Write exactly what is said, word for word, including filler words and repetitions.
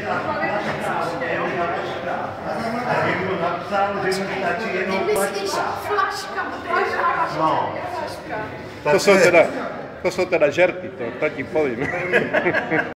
To jsou teda, to jsou teda žerty, to, to ti povím.